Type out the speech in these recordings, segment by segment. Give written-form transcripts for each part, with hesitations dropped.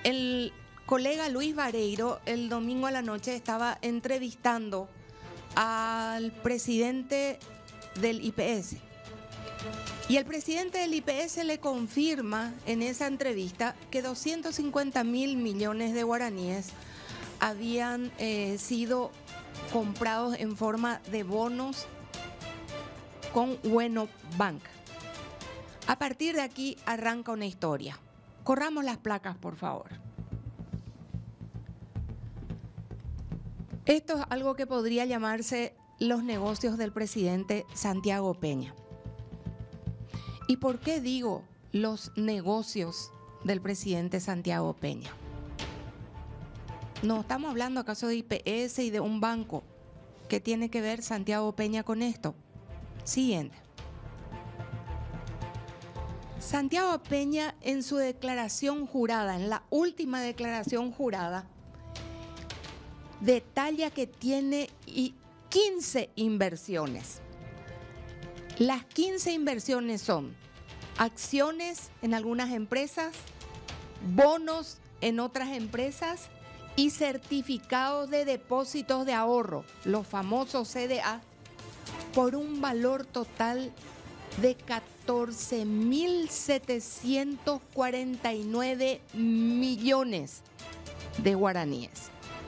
El colega Luis Vareiro el domingo a la noche estaba entrevistando al presidente del IPS. Y el presidente del IPS le confirma en esa entrevista que 250.000 millones de guaraníes habían sido comprados en forma de bonos con Bueno Bank. A partir de aquí arranca una historia. Corramos las placas, por favor. Esto es algo que podría llamarse los negocios del presidente Santiago Peña. ¿Y por qué digo los negocios del presidente Santiago Peña? No estamos hablando acaso de IPS y de un banco. ¿Qué tiene que ver Santiago Peña con esto? Siguiente. Santiago Peña en su declaración jurada, en la última declaración jurada, detalla que tiene 15 inversiones. Las 15 inversiones son acciones en algunas empresas, bonos en otras empresas y certificados de depósitos de ahorro, los famosos CDA, por un valor total de 14.749 millones de guaraníes.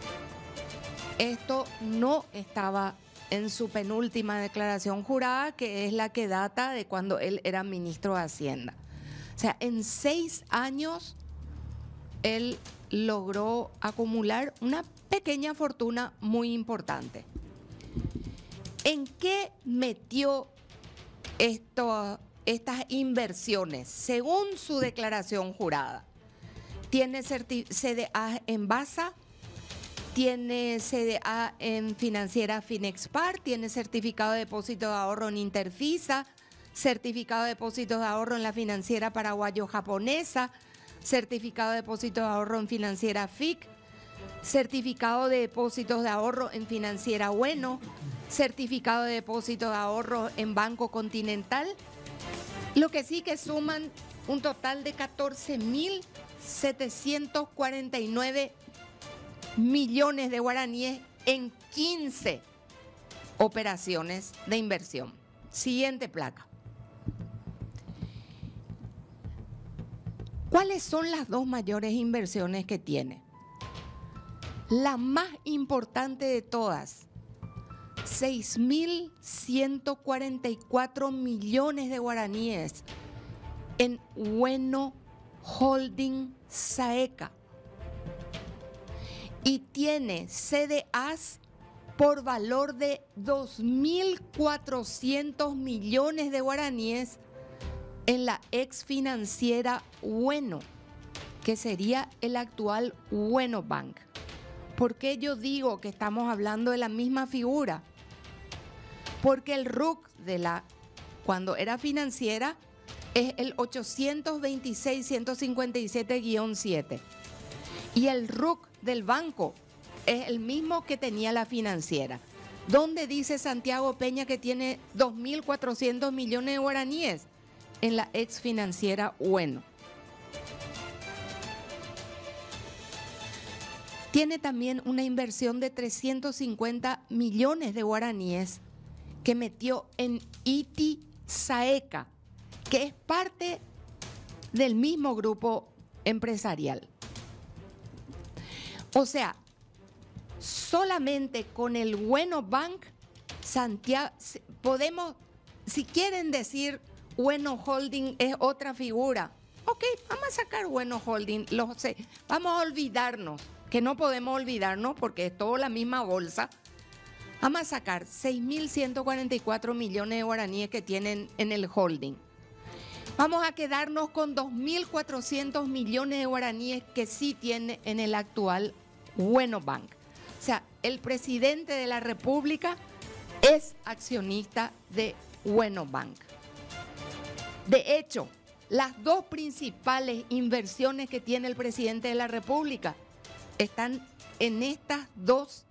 Esto no estaba en su penúltima declaración jurada, que es la que data de cuando él era ministro de Hacienda. O sea, en 6 años él logró acumular una pequeña fortuna muy importante. ¿En qué metió estas inversiones? Según su declaración jurada, tiene CDA en Basa, tiene CDA en Financiera Finexpar, tiene certificado de depósito de ahorro en Interfisa, certificado de depósitos de ahorro en la Financiera Paraguayo-Japonesa, certificado de depósito de ahorro en Financiera FIC, certificado de depósitos de ahorro en Financiera Bueno, certificado de depósito de ahorro en Banco Continental, lo que sí que suman un total de 14.749 millones de guaraníes en 15 operaciones de inversión. Siguiente placa. ¿Cuáles son las dos mayores inversiones que tiene? La más importante de todas, 6.144 millones de guaraníes en Bueno Holding Saeca. Y tiene CDAs por valor de 2.400 millones de guaraníes en la ex financiera Bueno, que sería el actual Bueno Bank. ¿Por qué yo digo que estamos hablando de la misma figura? Porque el RUC cuando era financiera es el 826-157-7 y el RUC del banco es el mismo que tenía la financiera. ¿Dónde dice Santiago Peña que tiene 2.400 millones de guaraníes? En la ex financiera Bueno. Tiene también una inversión de 350 millones de guaraníes que metió en ITI Saeca, que es parte del mismo grupo empresarial. O sea, solamente con el Bueno Bank, Santiago, podemos, si quieren decir Bueno Holding es otra figura, ok, vamos a sacar Bueno Holding, lo sé, vamos a olvidarnos, que no podemos olvidarnos porque es toda la misma bolsa. Vamos a sacar 6.144 millones de guaraníes que tienen en el holding. Vamos a quedarnos con 2.400 millones de guaraníes que sí tiene en el actual Bueno Bank. O sea, el presidente de la República es accionista de Bueno Bank. De hecho, las dos principales inversiones que tiene el presidente de la República están en estos dos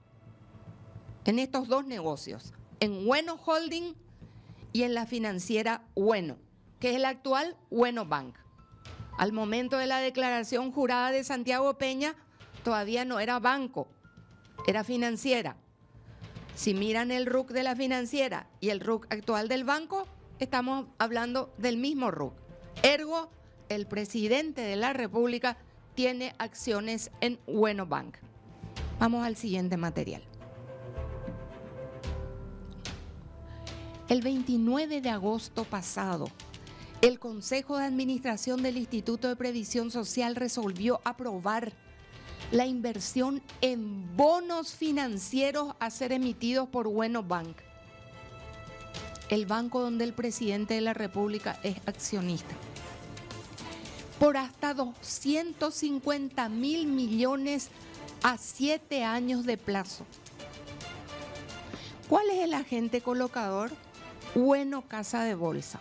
negocios, en Bueno Holding y en la financiera Bueno, que es el actual Bueno Bank. Al momento de la declaración jurada de Santiago Peña, todavía no era banco, era financiera. Si miran el RUC de la financiera y el RUC actual del banco, estamos hablando del mismo RUC. Ergo, el presidente de la República tiene acciones en Bueno Bank. Vamos al siguiente material. El 29 de agosto pasado, el Consejo de Administración del Instituto de Previsión Social resolvió aprobar la inversión en bonos financieros a ser emitidos por Bueno Bank, el banco donde el presidente de la República es accionista, por hasta 250.000 millones a 7 años de plazo. ¿Cuál es el agente colocador? Bueno Casa de Bolsa.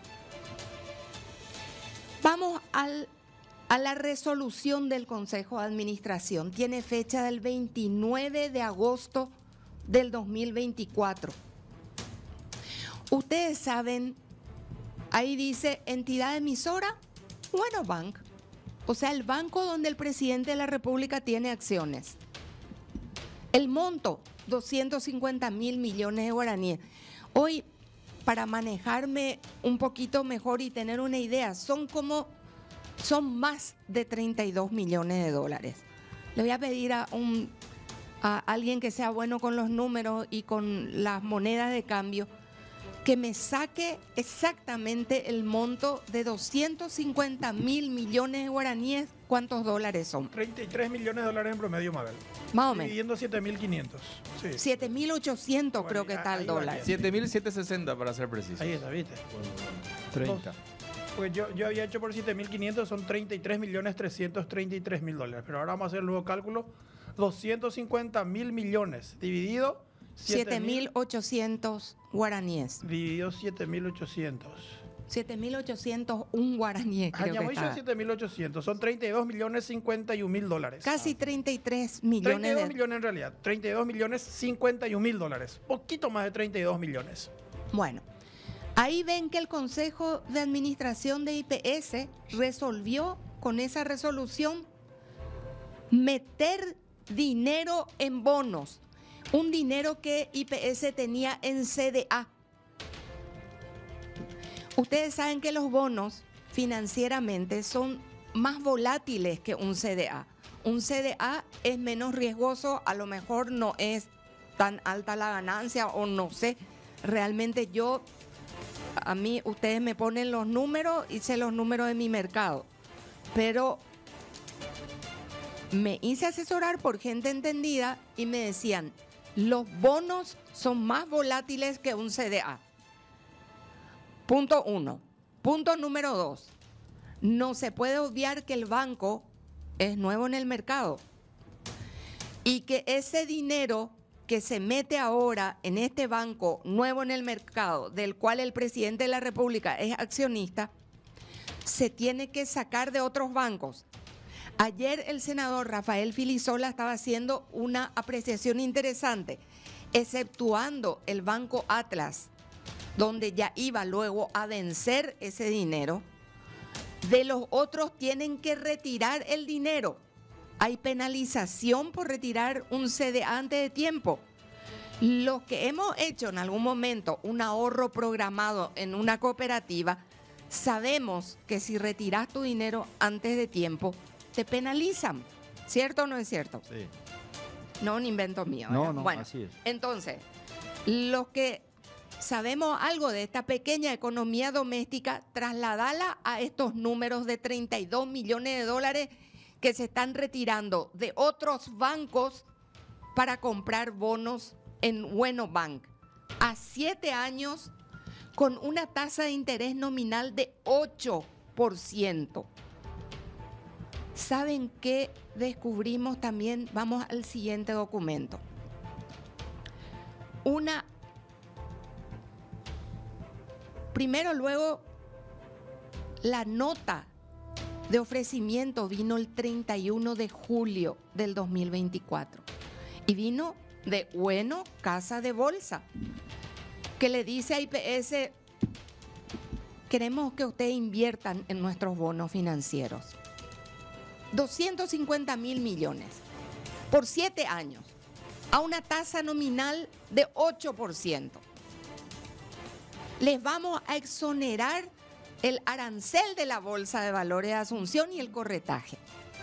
Vamos a la resolución del Consejo de Administración. Tiene fecha del 29 de agosto del 2024. Ustedes saben, ahí dice entidad emisora, Bueno Bank. O sea, el banco donde el presidente de la República tiene acciones. El monto, 250.000 millones de guaraníes. Hoy, para manejarme un poquito mejor y tener una idea, son más de 32 millones de dólares. Le voy a pedir a alguien que sea bueno con los números y con las monedas de cambio que me saque exactamente el monto de 250.000 millones de guaraníes. ¿Cuántos dólares son? 33 millones de dólares en promedio, Mabel. Más o menos. Dividiendo 7.500. Sí. 7.800 creo que está el dólar. 7.760 para ser preciso. Ahí está, ¿viste? 30. Pues yo había hecho por 7.500, son 33.333.000 dólares. Pero ahora vamos a hacer el nuevo cálculo. 250.000 millones dividido 7.800 guaraníes. Dividido 7.800. 7.800 un guaraní, creo que está. 7.800, son 32.051.000 dólares. Casi 33 millones. 32 millones en realidad, 32.051.000 dólares. Poquito más de 32 millones. Bueno, ahí ven que el Consejo de Administración de IPS resolvió con esa resolución meter dinero en bonos. Un dinero que IPS tenía en CDA. Ustedes saben que los bonos financieramente son más volátiles que un CDA. Un CDA es menos riesgoso, a lo mejor no es tan alta la ganancia o no sé. Realmente a mí ustedes me ponen los números y sé los números de mi mercado. Pero me hice asesorar por gente entendida y me decían, los bonos son más volátiles que un CDA. Punto 1. Punto número 2. No se puede obviar que el banco es nuevo en el mercado y que ese dinero que se mete ahora en este banco nuevo en el mercado, del cual el presidente de la República es accionista, se tiene que sacar de otros bancos. Ayer el senador Rafael Filisola estaba haciendo una apreciación interesante, exceptuando el Banco Atlas, donde ya iba luego a vencer ese dinero. De los otros tienen que retirar el dinero. Hay penalización por retirar un CDA antes de tiempo. Los que hemos hecho en algún momento un ahorro programado en una cooperativa, sabemos que si retiras tu dinero antes de tiempo, te penalizan. ¿Cierto o no es cierto? Sí. No, un invento mío. No, bueno, así es. Entonces, los que sabemos algo de esta pequeña economía doméstica, trasladala a estos números de 32 millones de dólares que se están retirando de otros bancos para comprar bonos en Bueno Bank a 7 años con una tasa de interés nominal de 8%. ¿Saben qué descubrimos también? Vamos al siguiente documento. Luego, la nota de ofrecimiento vino el 31 de julio del 2024 y vino de Bueno Casa de Bolsa, que le dice a IPS, queremos que ustedes inviertan en nuestros bonos financieros. 250.000 millones por 7 años a una tasa nominal de 8%. Les vamos a exonerar el arancel de la Bolsa de Valores de Asunción y el corretaje.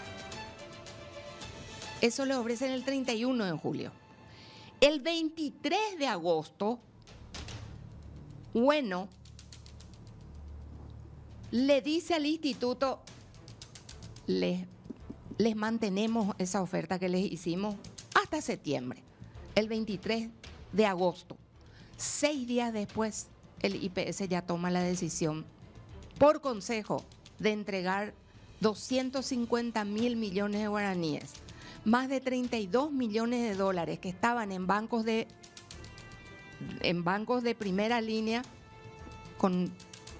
Eso le ofrecen el 31 de julio. El 23 de agosto, bueno, le dice al instituto, les mantenemos esa oferta que les hicimos hasta septiembre, el 23 de agosto. 6 días después, el IPS ya toma la decisión por consejo de entregar 250.000 millones de guaraníes, más de 32 millones de dólares que estaban en bancos de primera línea con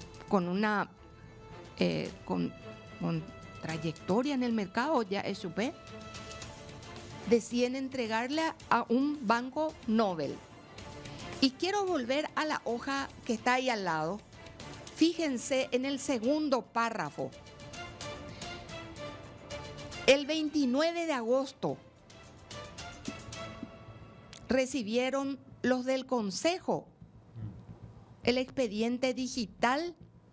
trayectoria en el mercado, ya SUP, deciden entregarle a un banco Nobel. Y quiero volver a la hoja que está ahí al lado. Fíjense en el segundo párrafo. El 29 de agosto recibieron los del Consejo el expediente digital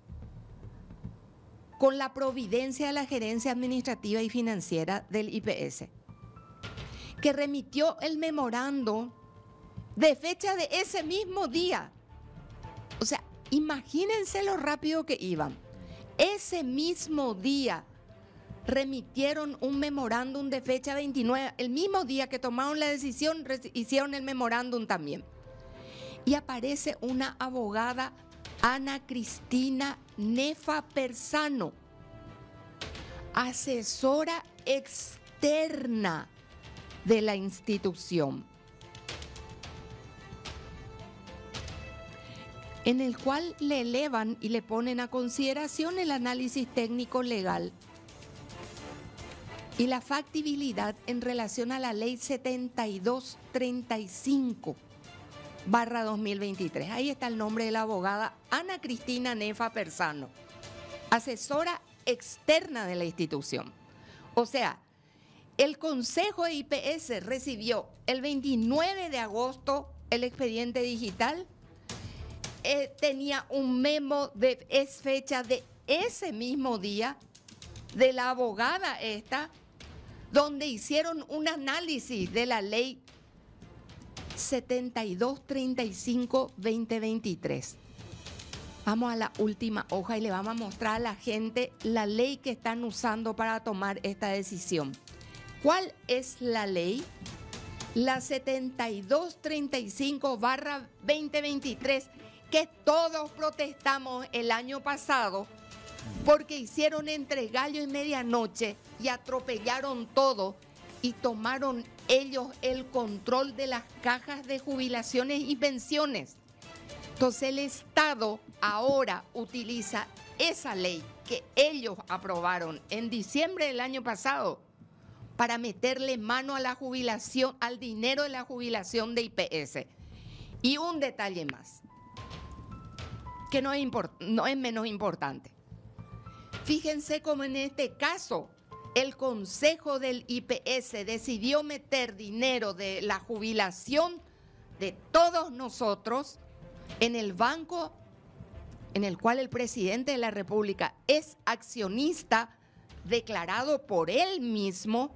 con la providencia de la Gerencia Administrativa y Financiera del IPS, que remitió el memorando de fecha de ese mismo día. O sea, imagínense lo rápido que iban. Ese mismo día remitieron un memorándum de fecha 29. El mismo día que tomaron la decisión, hicieron el memorándum también. Y aparece una abogada, Ana Cristina Nefa Persano, asesora externa de la institución, en el cual le elevan y le ponen a consideración el análisis técnico legal y la factibilidad en relación a la ley 7235/2023. Ahí está el nombre de la abogada Ana Cristina Nefa Persano, asesora externa de la institución. O sea, el Consejo de IPS recibió el 29 de agosto el expediente digital, tenía un memo es fecha de ese mismo día de la abogada esta, donde hicieron un análisis de la ley 7235/2023. Vamos a la última hoja y le vamos a mostrar a la gente la ley que están usando para tomar esta decisión. ¿Cuál es la ley? La 7235/2023, que todos protestamos el año pasado porque hicieron entre gallo y medianoche y atropellaron todo y tomaron ellos el control de las cajas de jubilaciones y pensiones. Entonces el Estado ahora utiliza esa ley que ellos aprobaron en diciembre del año pasado para meterle mano a la jubilación, al dinero de la jubilación de IPS. Y un detalle más, que no es menos importante. Fíjense cómo en este caso el Consejo del IPS decidió meter dinero de la jubilación de todos nosotros en el banco en el cual el presidente de la República es accionista declarado por él mismo,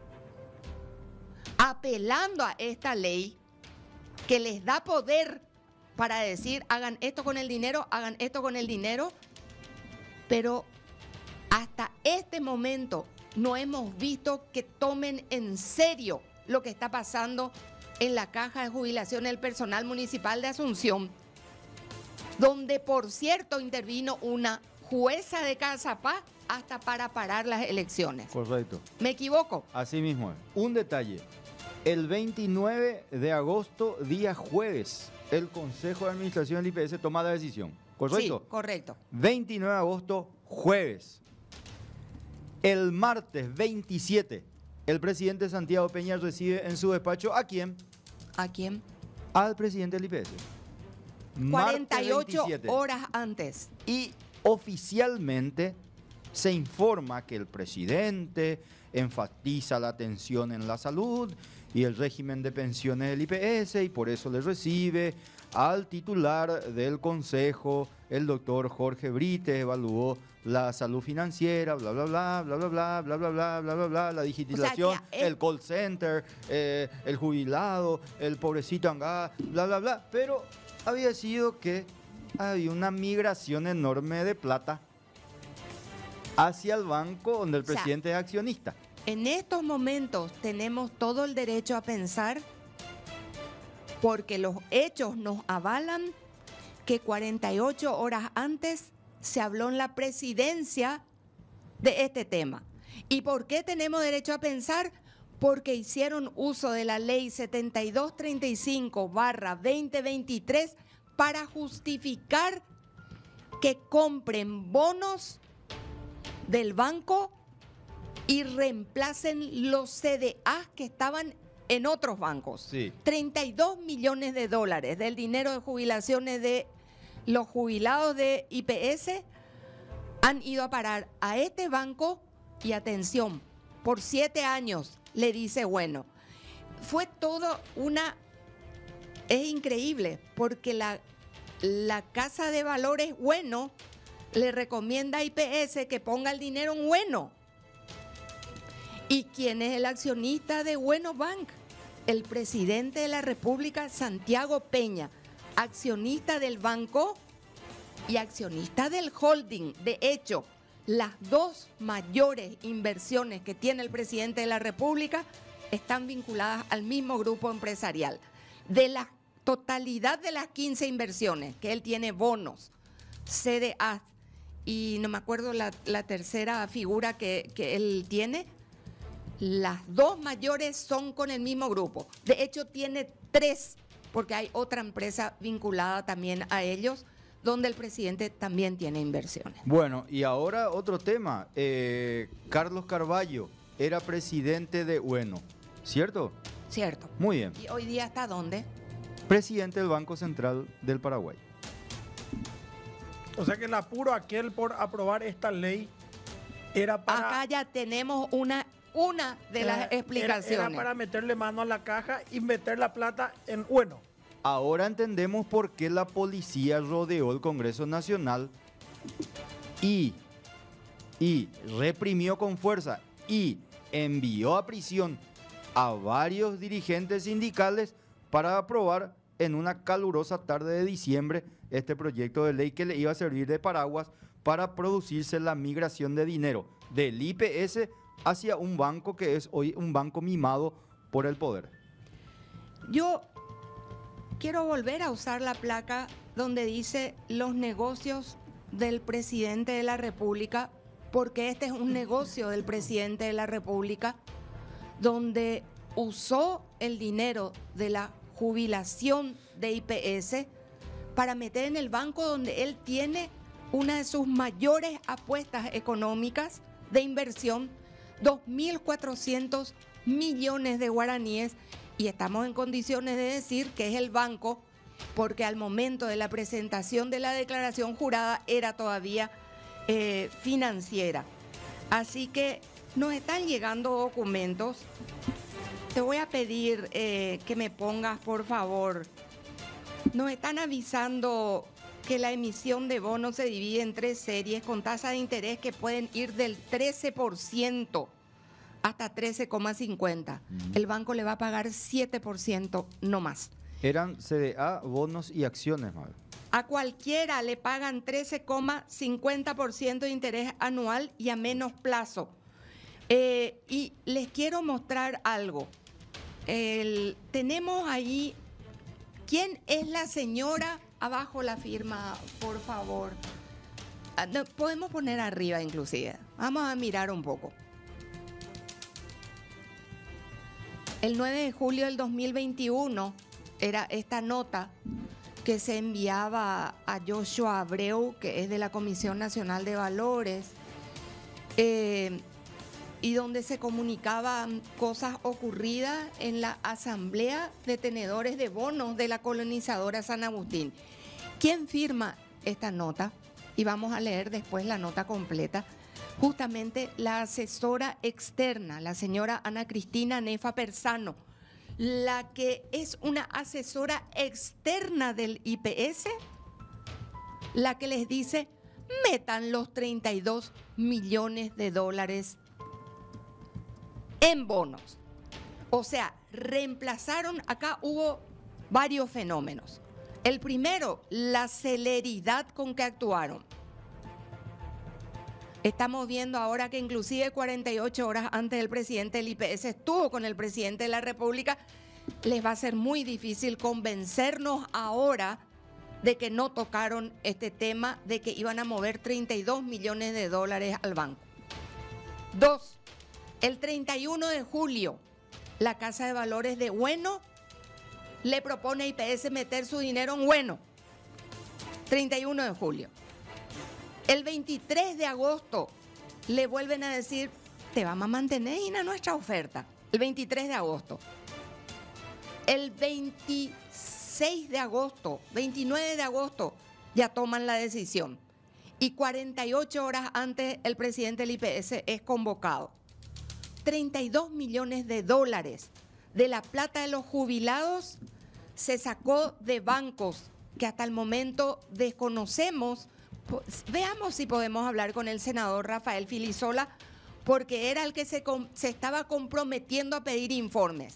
apelando a esta ley que les da poder para decir hagan esto con el dinero, hagan esto con el dinero, pero hasta este momento no hemos visto que tomen en serio lo que está pasando en la caja de jubilación del personal municipal de Asunción, donde por cierto intervino una jueza de Cazapá hasta para parar las elecciones. Correcto. ¿Me equivoco? Así mismo es. Un detalle. El 29 de agosto, día jueves, el Consejo de Administración del IPS toma la decisión. ¿Correcto? Sí, correcto. 29 de agosto, jueves. El martes 27, el presidente Santiago Peña recibe en su despacho ¿a quién? ¿A quién? Al presidente del IPS. 48 horas antes. Y oficialmente se informa que el presidente enfatiza la atención en la salud y el régimen de pensiones del IPS y por eso le recibe al titular del consejo, el doctor Jorge Brites, evaluó la salud financiera, bla, bla, bla, bla, bla, bla, bla, bla, bla, bla, bla, bla, la digitalización, el call center, el jubilado, el pobrecito Angá, bla, bla, bla, pero había sido que había una migración enorme de plata hacia el banco donde el presidente es accionista. En estos momentos tenemos todo el derecho a pensar, porque los hechos nos avalan, que 48 horas antes se habló en la presidencia de este tema. ¿Y por qué tenemos derecho a pensar? Porque hicieron uso de la ley 7235/2023 para justificar que compren bonos del banco y reemplacen los CDA que estaban en otros bancos. Sí. 32 millones de dólares del dinero de jubilaciones de los jubilados de IPS han ido a parar a este banco y atención, por 7 años, le dice bueno. Fue todo es increíble porque la Casa de Valores Bueno le recomienda a IPS que ponga el dinero en Bueno. ¿Y quién es el accionista de Bueno Bank? El presidente de la República, Santiago Peña, accionista del banco y accionista del holding. De hecho, las dos mayores inversiones que tiene el presidente de la República están vinculadas al mismo grupo empresarial. De la totalidad de las 15 inversiones que él tiene, bonos, CDA y no me acuerdo la tercera figura que él tiene, las dos mayores son con el mismo grupo. De hecho, tiene 3, porque hay otra empresa vinculada también a ellos, donde el presidente también tiene inversiones. Bueno, y ahora otro tema. Carlos Carvalho era presidente de Bueno, ¿cierto? Cierto. Muy bien. ¿Y hoy día está dónde? Presidente del Banco Central del Paraguay. O sea que el apuro aquel por aprobar esta ley era para... Acá ya tenemos una de las explicaciones. Era para meterle mano a la caja y meter la plata en Bueno. Ahora entendemos por qué la policía rodeó el Congreso Nacional y reprimió con fuerza y envió a prisión a varios dirigentes sindicales para aprobar en una calurosa tarde de diciembre este proyecto de ley que le iba a servir de paraguas para producirse la migración de dinero del IPS hacia un banco que es hoy un banco mimado por el poder. Yo quiero volver a usar la placa donde dice los negocios del presidente de la República, porque este es un negocio del presidente de la República, donde usó el dinero de la jubilación de IPS para meter en el banco donde él tiene una de sus mayores apuestas económicas de inversión, 2.400 millones de guaraníes, y estamos en condiciones de decir que es el banco porque al momento de la presentación de la declaración jurada era todavía financiera. Así que nos están llegando documentos. Te voy a pedir que me pongas, por favor. Nos están avisando que la emisión de bonos se divide en 3 series con tasa de interés que pueden ir del 13% hasta 13,50. El banco le va a pagar 7% no más. Eran CDA, bonos y acciones, Mabel. A cualquiera le pagan 13,50% de interés anual y a menos plazo. Y les quiero mostrar algo. Tenemos ahí, ¿quién es la señora? Abajo la firma, por favor. No, podemos poner arriba inclusive. Vamos a mirar un poco. El 9 de julio del 2021 era esta nota que se enviaba a Joshua Abreu, que es de la Comisión Nacional de Valores, y donde se comunicaban cosas ocurridas en la Asamblea de Tenedores de Bonos de la colonizadora San Agustín. ¿Quién firma esta nota? Y vamos a leer después la nota completa. justamente la asesora externa, la señora Ana Cristina Nefa Persano, la que es una asesora externa del IPS, la que les dice, metan los 32 millones de dólares en bonos. O sea, reemplazaron, acá hubo varios fenómenos. El primero, la celeridad con que actuaron. Estamos viendo ahora que inclusive 48 horas antes el presidente del IPS estuvo con el presidente de la República. Les va a ser muy difícil convencernos ahora de que no tocaron este tema, de que iban a mover 32 millones de dólares al banco. 2. El 31 de julio, la Casa de Valores de Bueno le propone a IPS meter su dinero en Bueno. 31 de julio. El 23 de agosto le vuelven a decir, te vamos a mantener en nuestra oferta. El 23 de agosto. El 26 de agosto, 29 de agosto, ya toman la decisión. Y 48 horas antes el presidente del IPS es convocado. 32 millones de dólares de la plata de los jubilados se sacó de bancos que hasta el momento desconocemos. Veamos si podemos hablar con el senador Rafael Filisola, porque era el que se estaba comprometiendo a pedir informes.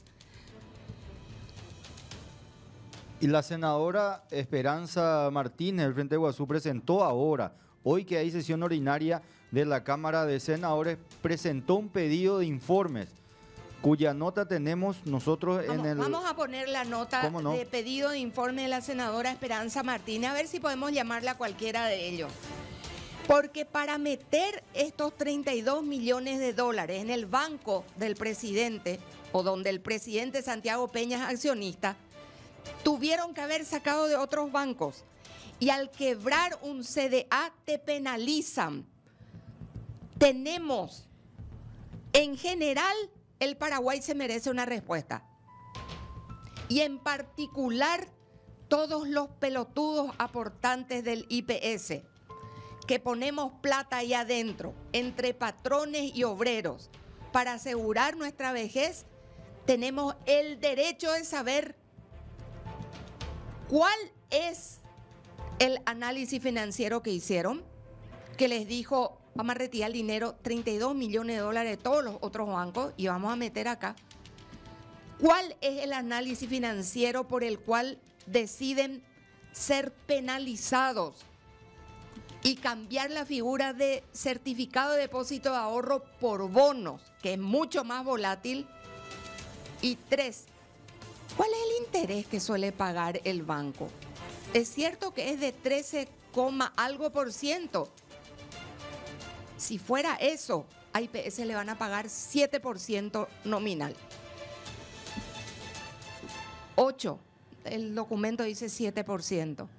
Y la senadora Esperanza Martínez del Frente de Guazú presentó ahora, hoy que hay sesión ordinaria de la Cámara de Senadores, presentó un pedido de informes, cuya nota tenemos nosotros Vamos a poner la nota de pedido de informe de la senadora Esperanza Martínez, a ver si podemos llamarla a cualquiera de ellos. Porque para meter estos 32 millones de dólares en el banco del presidente, o donde el presidente Santiago Peña es accionista, tuvieron que haber sacado de otros bancos. Y al quebrar un CDA te penalizan. Tenemos, en general, el Paraguay se merece una respuesta. Y en particular, todos los pelotudos aportantes del IPS, que ponemos plata ahí adentro, entre patrones y obreros, para asegurar nuestra vejez, tenemos el derecho de saber cuál es el análisis financiero que hicieron, que les dijo, vamos a retirar el dinero, 32 millones de dólares de todos los otros bancos y vamos a meter acá. ¿Cuál es el análisis financiero por el cual deciden ser penalizados y cambiar la figura de certificado de depósito de ahorro por bonos, que es mucho más volátil? Y 3, ¿cuál es el interés que suele pagar el banco? Es cierto que es de 13, algo por ciento. Si fuera eso, a IPS le van a pagar 7% nominal. 8, el documento dice 7%.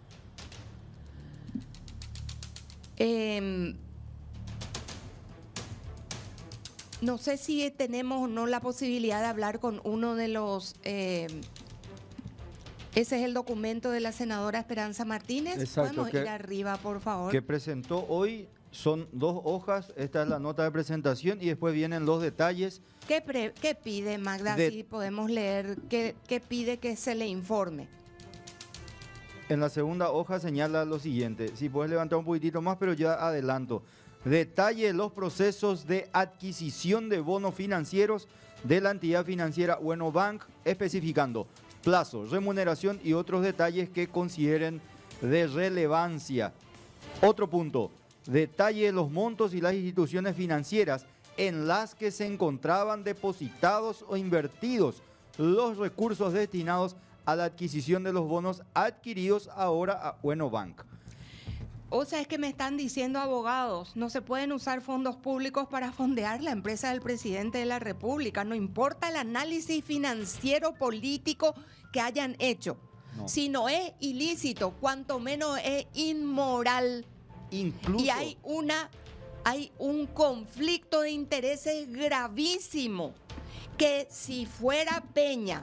No sé si tenemos o no la posibilidad de hablar con uno de los... ese es el documento de la senadora Esperanza Martínez. Exacto, ¿Podemos ir arriba, por favor? Que presentó hoy, son 2 hojas, esta es la nota de presentación y después vienen los detalles. ¿Qué pide, Magda? Si podemos leer, ¿qué pide que se le informe? En la segunda hoja señala lo siguiente, si puedes levantar un poquitito más, pero ya adelanto. Detalle los procesos de adquisición de bonos financieros de la entidad financiera Bueno Bank, especificando plazo, remuneración y otros detalles que consideren de relevancia. Otro punto, detalle los montos y las instituciones financieras en las que se encontraban depositados o invertidos los recursos destinados a la adquisición de los bonos adquiridos ahora a Bueno Bank. O sea, es que me están diciendo abogados, no se pueden usar fondos públicos para fondear la empresa del presidente de la República, no importa el análisis financiero político que hayan hecho. No. Si no es ilícito, cuanto menos es inmoral. Incluso. Y hay un conflicto de intereses gravísimo que si fuera Peña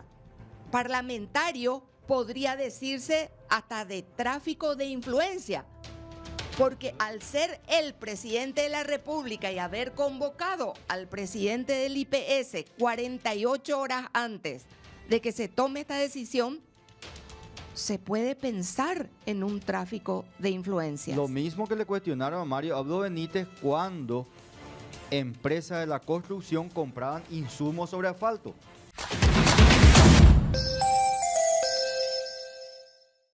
parlamentario podría decirse hasta de tráfico de influencia. Porque al ser el presidente de la República y haber convocado al presidente del IPS 48 horas antes de que se tome esta decisión, se puede pensar en un tráfico de influencias. Lo mismo que le cuestionaron a Mario Abdo Benítez cuando empresas de la construcción compraban insumos sobre asfalto.